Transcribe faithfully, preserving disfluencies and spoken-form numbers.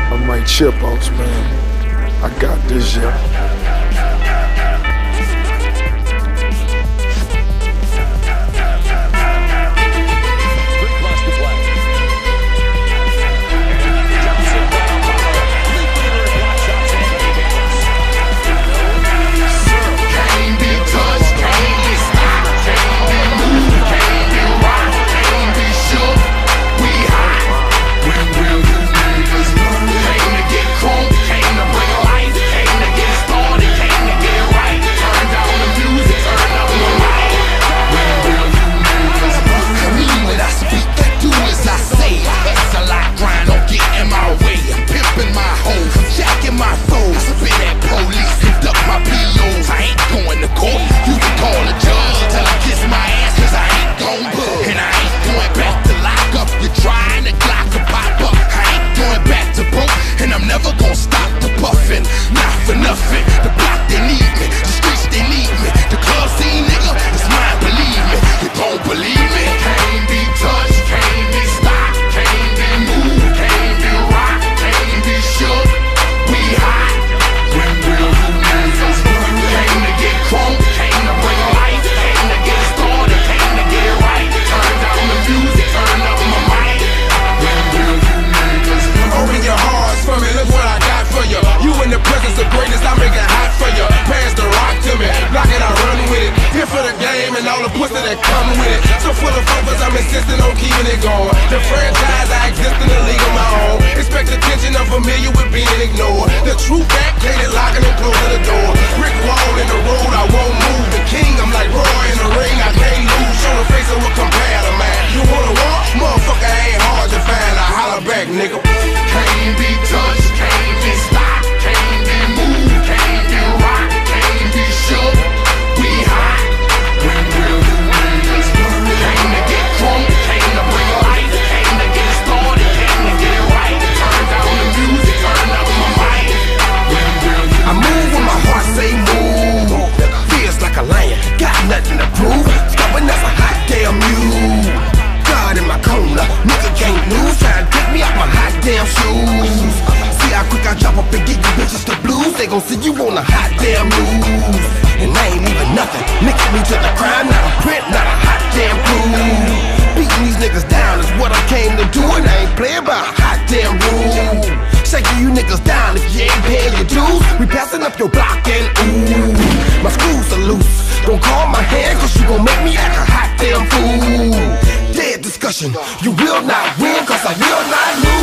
I'm like Chipos, man. I got this, yeah. And all the pussy that come with it. So full of focus, I'm insisting on keeping it going. The franchise, I exist in a league of my own. Expect attention, I'm familiar with being ignored. The true back, cated locking and closing the door. Brick wall in the road, I won't move. The king, I'm like Roy in the ring, I can't lose. Show the face of a competitor, man. You wanna walk? Motherfucker ain't hard to find. I holler back, nigga. Can't be touched, can't be stopped, can't be moved, can't be rocked, can't be shook. We hot. When will you niggas learn? Came to get crunk, came to bring life, came to get started, came to get it right. Turn down the music, turn up my mic. When will you I move when my heart say move. Feels like a lion, got nothing to prove. Stubborn as a hot damn mule. God in my corner, nigga can't lose. Try to take me out my hot damn shoes. See how quick I drop up and get you bitches the blues. They gon' see you on a hot damn news. And I ain't even nothing. Mix me to the crime, not a print, not a hot damn clue. Beating these niggas down is what I came to do, and I ain't playing by a hot damn rule. Shaking you niggas down if you ain't paying your dues. We passing up your block and ooh, my screws are loose. Don't call my hand, cause you gon' make me act a hot damn fool. Dead discussion, you will not win, cause I will not lose.